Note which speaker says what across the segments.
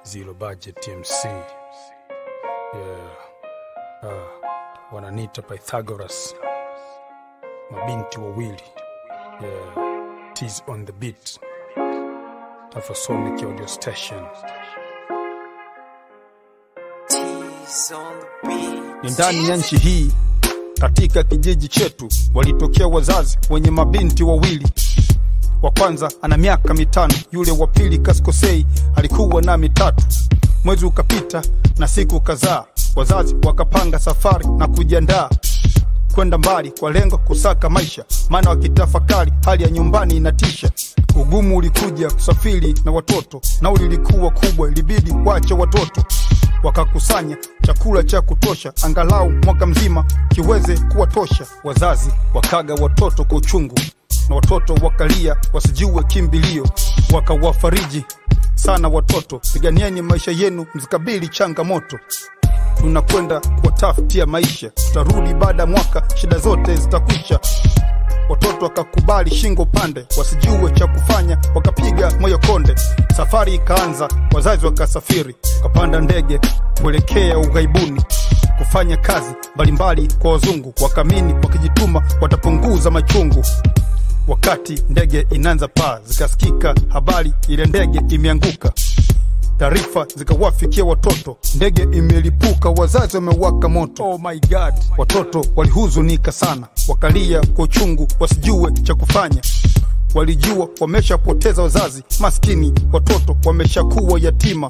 Speaker 1: Zerobudget MC. Wananiita Pythagoras. Mabinti wawili. Tis on the beat. Tafasonic audio station. Ni ndani ya nchi hii, katika kijiji chetu, walitokea wazazi wenye mabinti wawili. Wa kwanza ana miaka 5, yule wa pili kaskosei alikuwa na 3. Mwezi ukapita na siku kadhaa, wazazi wakapanga safari na kujiandaa kwenda mbali kwa lengo kusaka maisha, maana wakitafakari hali ya nyumbani inatisha. Ugumu ulikuja kusafiri na watoto, nauli ilikuwa kubwa, ilibidi waache watoto. Wakakusanya chakula cha kutosha, angalau mwaka mzima kiweze kuwatosha. Wazazi wakaga watoto kwa uchungu, na watoto wakalia wasijue kimbilio. Wakawafariji sana watoto, piganieni maisha yenu, mzikabili changamoto. Tunakwenda kuwatafutia maisha, tutarudi baada mwaka, shida zote zitakwisha. Watoto wakakubali shingo pande, wasijue cha kufanya, wakapiga moyo konde. Safari ikaanza, wazazi wakasafiri, wakapanda ndege kuelekea ughaibuni, kufanya kazi mbalimbali kwa wazungu. Wakamini wakijituma watapunguza machungu. Wakati ndege inaanza paa, zikasikika habari ile ndege imeanguka. Taarifa zikawafikia watoto, ndege imelipuka, wazazi wamewaka moto. Oh my God. Watoto walihuzunika sana, wakalia kwa uchungu, wasijue cha kufanya. Walijua wameshapoteza wazazi, maskini watoto wameshakuwa yatima.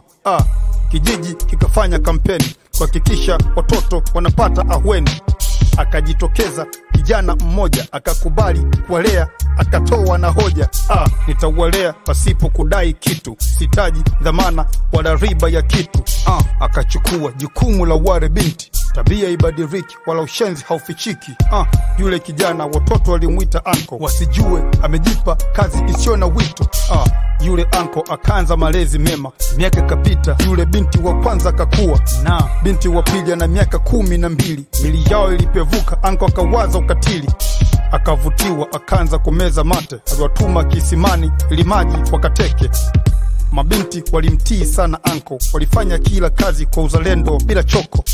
Speaker 1: Kijiji kikafanya kampeni kuhakikisha watoto wanapata ahueni. Akajitokeza kijana mmoja, akakubali kuwalea, akatoa na hoja, nitawalea pasipo kudai kitu, sitaji dhamana wala riba ya kitu. Akachukua jukumu la wale binti, tabia ibadiliki wala ushenzi haufichiki. Yule kijana watoto walimuita anko, wasijue amejipa kazi isiyo na wito. Yule anko akaanza malezi mema, miaka kapita, yule binti wa kwanza kakua, na binti wa pili ana miaka 12. Mili yao ilipevuka, anko akawaza ukatili, akavutiwa, akaanza kumeza mate. Aliwatuma kisimani ili maji wakateke. Mabinti walimtii sana anko, walifanya kila kazi kwa uzalendo bila choko.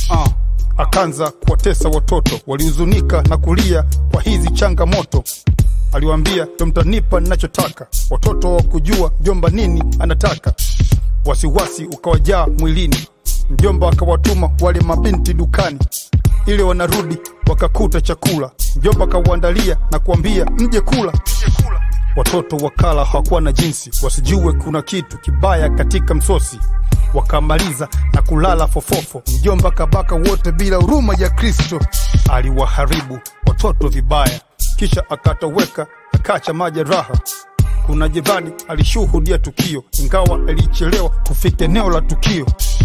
Speaker 1: Akaanza kuwatesa watoto, walihuzunika na kulia kwa hizi changamoto. Aliwaambia, mtanipa ninachotaka. Watoto wakujua mjomba nini anataka. Wasiwasi ukawajaa mwilini, mjomba akawatuma wale mabinti dukani. Ile wanarudi wakakuta chakula, mjomba akawaandalia na kuambia mje kula. Watoto wakala, hawakuwa na jinsi, wasijue kuna kitu kibaya katika msosi. Wakamaliza na kulala fofofo, mjomba kabaka wote bila huruma ya Kristo. Aliwaharibu watoto vibaya, kisha akatoweka, akacha majeraha. Kuna jirani alishuhudia tukio, ingawa alichelewa kufika eneo la tukio.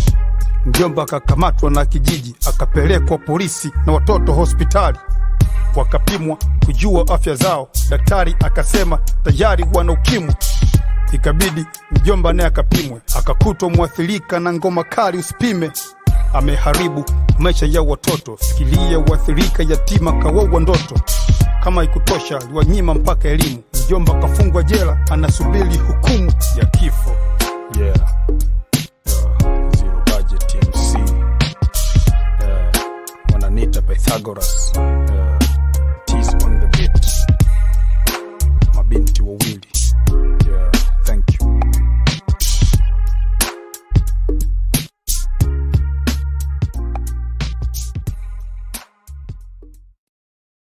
Speaker 1: Mjomba akakamatwa na kijiji, akapelekwa polisi na watoto hospitali. Wakapimwa kujua afya zao, daktari akasema tayari wana ukimwi. Ikabidi mjomba naye akapimwe, akakutwa mwathirika na ngoma kali usipime. Ameharibu maisha ya watoto, fikiria waathirika yatima kawawa ndoto. Kama ikutosha aliwanyima mpaka elimu, mjomba kafungwa jela, anasubiri hukumu ya kifo. Zerobudget MC. Wananiita Pythagoras.